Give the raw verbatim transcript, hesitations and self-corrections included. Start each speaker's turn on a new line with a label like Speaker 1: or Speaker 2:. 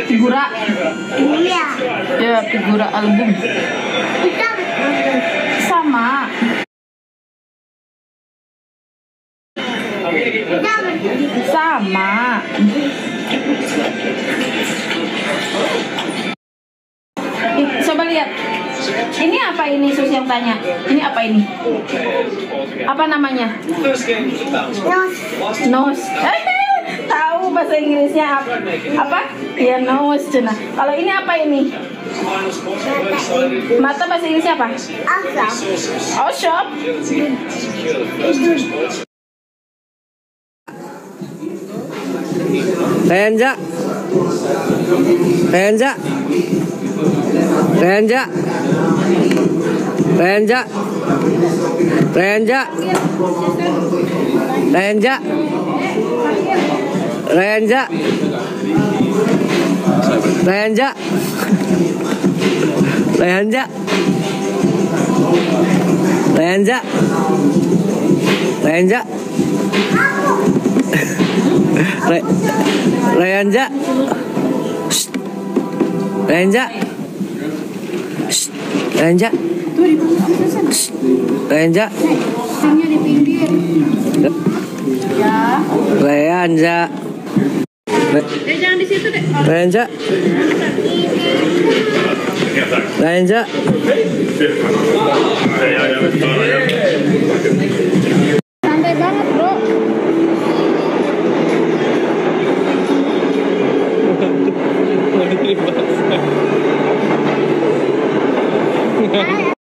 Speaker 1: Figura.
Speaker 2: Iya.
Speaker 1: Ya, figura album.
Speaker 2: Kita
Speaker 1: Sama.
Speaker 2: kita
Speaker 1: Sama. Ih, coba lihat. Ini apa ini, Sus yang tanya? Ini apa ini? Apa namanya?
Speaker 2: nos
Speaker 1: Nose. Tahu bahasa Inggrisnya apa? Apa? Ya, nose cina. Kalau ini apa ini? Mata bahasa Inggrisnya apa?
Speaker 2: asap.
Speaker 1: Oh, shop.
Speaker 3: Renja, Renja, Renja, Renja, Renja, Renja, Renja, Renja, Renja, Renja, Renja. Re Renja, Shh. Renja, Shh. Renja, Shh. Renja,
Speaker 1: Hanya di pinggir. Ya.
Speaker 3: Renja,
Speaker 1: Eh, jangan di situ deh.
Speaker 3: Renja, Renja,